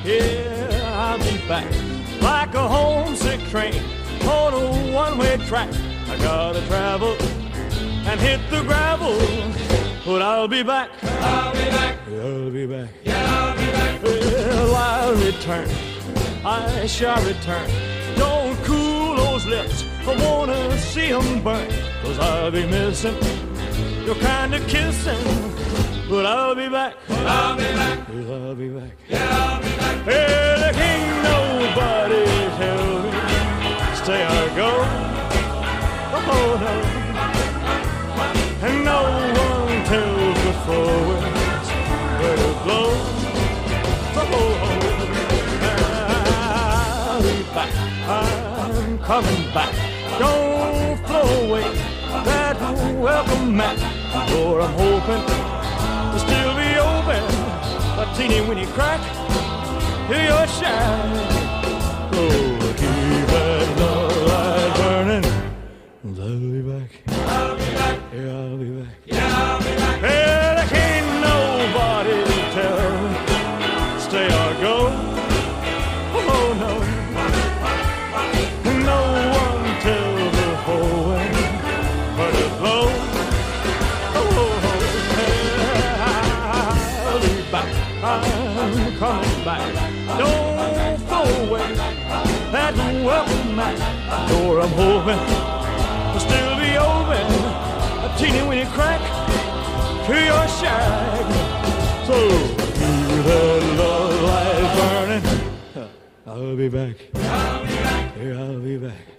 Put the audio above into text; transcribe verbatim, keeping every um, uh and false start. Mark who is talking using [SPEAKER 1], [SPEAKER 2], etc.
[SPEAKER 1] Yeah, I'll be back like a homesick train on a one-way track. I gotta travel and hit the gravel, but I'll be back.
[SPEAKER 2] I'll be back.
[SPEAKER 1] I'll be back.
[SPEAKER 2] Yeah, I'll be back.
[SPEAKER 1] Well, I'll return. I shall return. Don't cool those lips. I wanna see 'em burn. 'Cause I'll be missing your kind of kissing. But I'll be back.
[SPEAKER 2] I'll be back.
[SPEAKER 1] Yes, I'll be back.
[SPEAKER 2] Yeah, I'll be back.
[SPEAKER 1] Well, there can't nobody tell me stay or go. Oh no. And no one tells the forwards where to blow. Oh, I'll be back. I'm coming back. Don't throw away that welcome mat. The door I'm hoping to still be open. A teeny weeny crack to your shack. Oh, keep that love light burning. I'll be back.
[SPEAKER 2] I'll be back.
[SPEAKER 1] Yeah, I'll be back.
[SPEAKER 2] Yeah, I'll be back.
[SPEAKER 1] Well, there can't nobody tell me stay or go. Oh no. No one tells the whole way where to blow. Oh, I'll be back. I'm coming back. Don't throw away that welcome mat. Door I'm hoping will still be open. A teeny weeny crack to your shack. So keep that love light burning. I'll be back.
[SPEAKER 2] I'll be back.
[SPEAKER 1] Yeah, I'll be back.